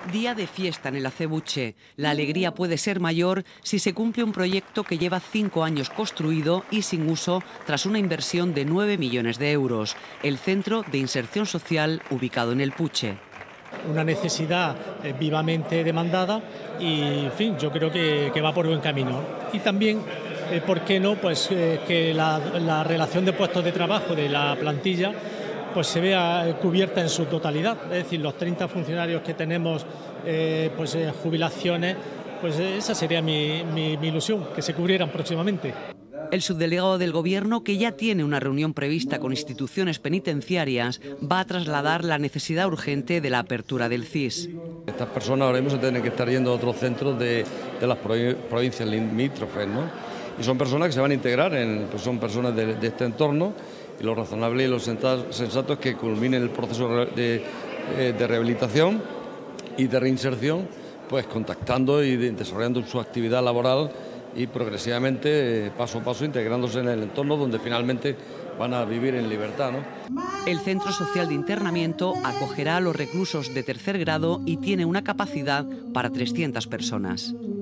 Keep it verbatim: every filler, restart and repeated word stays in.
Día de fiesta en el Acebuche. La alegría puede ser mayor si se cumple un proyecto que lleva cinco años construido y sin uso tras una inversión de nueve millones de euros. El Centro de Inserción Social ubicado en el Puche. Una necesidad eh, vivamente demandada y, en fin, yo creo que, que va por buen camino. Y también, eh, ¿por qué no?, pues eh, que la, la relación de puestos de trabajo de la plantilla pues se vea cubierta en su totalidad, es decir, los treinta funcionarios que tenemos, eh, pues eh, jubilaciones, pues eh, esa sería mi, mi, mi ilusión, que se cubrieran próximamente. El subdelegado del Gobierno, que ya tiene una reunión prevista con instituciones penitenciarias, va a trasladar la necesidad urgente de la apertura del C I S. Estas personas ahora mismo se tienen que estar yendo a otros centros de, de las provincias limítrofes, ¿no? Y son personas que se van a integrar, en, pues son personas de, de este entorno, y lo razonable y lo sensato es que culminen el proceso de, de rehabilitación y de reinserción, pues contactando y desarrollando su actividad laboral y progresivamente, paso a paso, integrándose en el entorno donde finalmente van a vivir en libertad, ¿no? El Centro Social de Internamiento acogerá a los reclusos de tercer grado y tiene una capacidad para trescientas personas.